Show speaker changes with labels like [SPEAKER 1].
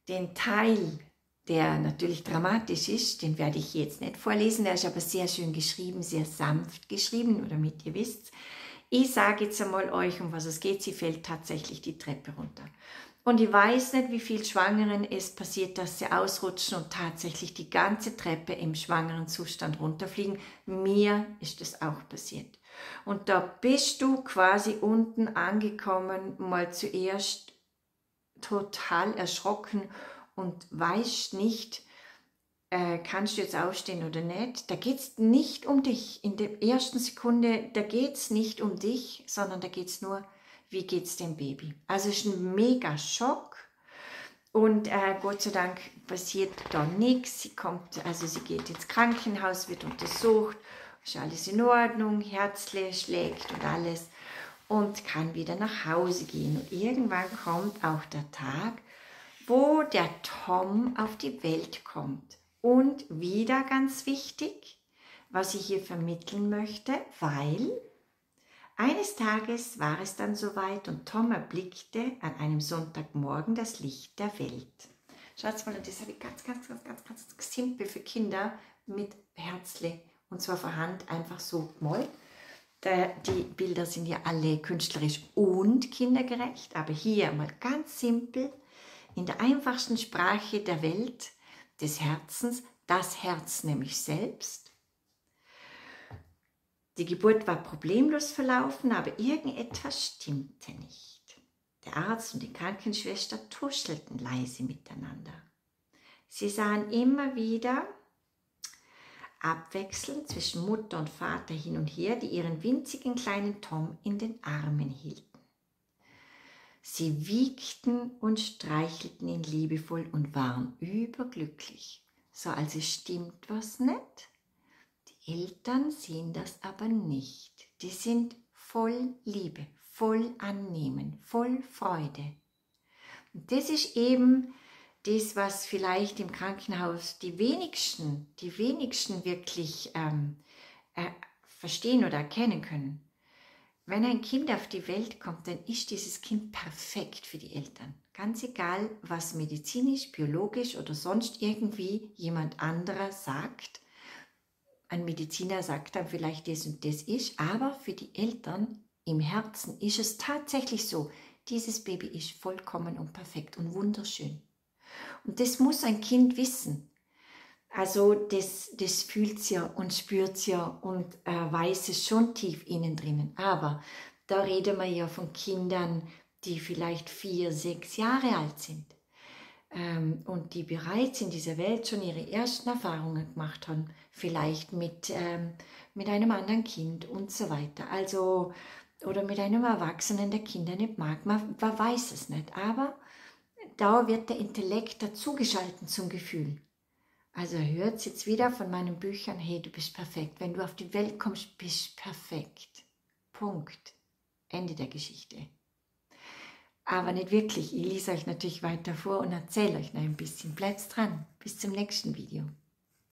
[SPEAKER 1] Den Teil, der natürlich dramatisch ist, den werde ich jetzt nicht vorlesen, der ist aber sehr schön geschrieben, sehr sanft geschrieben, nur damit ihr wisst. Ich sage jetzt einmal euch, um was es geht, sie fällt tatsächlich die Treppe runter. Und ich weiß nicht, wie viel Schwangeren es passiert, dass sie ausrutschen und tatsächlich die ganze Treppe im schwangeren Zustand runterfliegen. Mir ist das auch passiert. Und da bist du quasi unten angekommen, mal zuerst total erschrocken und weißt nicht, kannst du jetzt aufstehen oder nicht. Da geht es nicht um dich. In der ersten Sekunde, da geht es nicht um dich, sondern da geht es nur, wie geht es dem Baby. Also es ist ein mega Schock und Gott sei Dank passiert da nichts. Sie geht ins Krankenhaus, wird untersucht, ist alles in Ordnung, Herzle schlägt und alles und kann wieder nach Hause gehen. Und irgendwann kommt auch der Tag, wo der Tom auf die Welt kommt. Und wieder ganz wichtig, was ich hier vermitteln möchte, weil eines Tages war es dann soweit und Tom erblickte an einem Sonntagmorgen das Licht der Welt. Schaut mal, das habe ich ganz simpel für Kinder mit Herzle und zwar von Hand einfach so gemalt. Die Bilder sind ja alle künstlerisch und kindergerecht, aber hier mal ganz simpel, in der einfachsten Sprache der Welt, des Herzens, das Herz nämlich selbst. Die Geburt war problemlos verlaufen, aber irgendetwas stimmte nicht. Der Arzt und die Krankenschwester tuschelten leise miteinander. Sie sahen immer wieder abwechselnd zwischen Mutter und Vater hin und her, die ihren winzigen kleinen Tom in den Armen hielten. Sie wiegten und streichelten ihn liebevoll und waren überglücklich. So, also stimmt was nicht? Die Eltern sehen das aber nicht. Die sind voll Liebe, voll Annehmen, voll Freude. Und das ist eben das, was vielleicht im Krankenhaus die wenigsten wirklich verstehen oder erkennen können. Wenn ein Kind auf die Welt kommt, dann ist dieses Kind perfekt für die Eltern. Ganz egal, was medizinisch, biologisch oder sonst irgendwie jemand anderer sagt. Ein Mediziner sagt dann vielleicht das und das ist, aber für die Eltern im Herzen ist es tatsächlich so, dieses Baby ist vollkommen und perfekt und wunderschön. Und das muss ein Kind wissen. Also das fühlt es ja und spürt es ja und weiß es schon tief innen drinnen. Aber da reden wir ja von Kindern, die vielleicht 4, 6 Jahre alt sind und die bereits in dieser Welt schon ihre ersten Erfahrungen gemacht haben, vielleicht mit einem anderen Kind und so weiter. Also, oder mit einem Erwachsenen, der Kinder nicht mag. Man weiß es nicht, aber da wird der Intellekt dazugeschalten zum Gefühl. Also hört jetzt wieder von meinen Büchern, hey, du bist perfekt. Wenn du auf die Welt kommst, bist du perfekt. Punkt. Ende der Geschichte. Aber nicht wirklich. Ich lese euch natürlich weiter vor und erzähle euch noch ein bisschen. Bleibt dran. Bis zum nächsten Video.